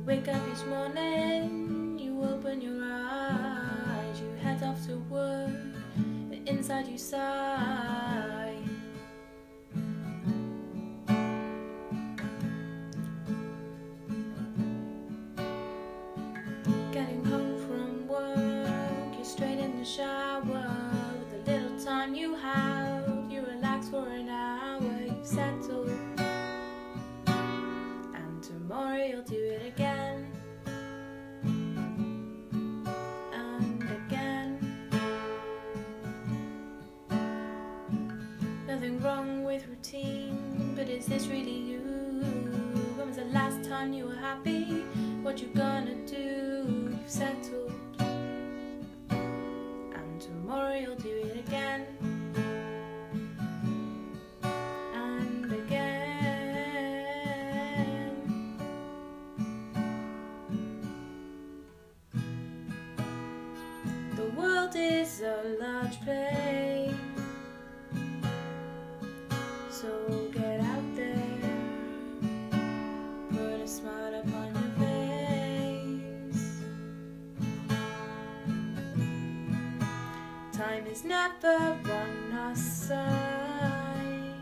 wake up each morning, you open your eyes, you head off to work, but inside you sigh. Getting home from work, you're straight in the shower. With the little time you have, you relax for an hour, you settle. And tomorrow you'll do it again. And again. Nothing wrong with routine, but is this really you? When was the last time you were happy? What you gonna do? You've settled. And tomorrow you'll do it again. And again. The world is a large place, so get out there, put a smile upon your face. Time is never on our side,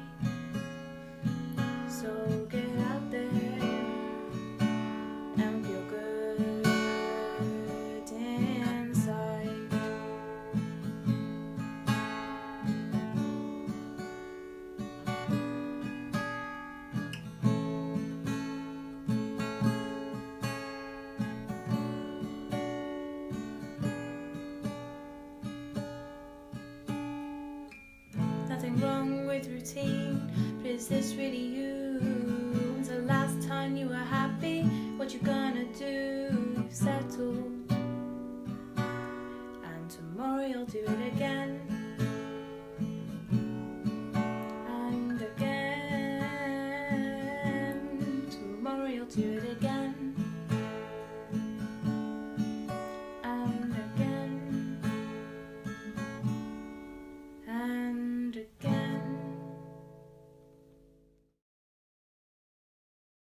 so get out there and feel good inside. Nothing wrong with routine, but is this really you? When's the last time you were happy? What you gonna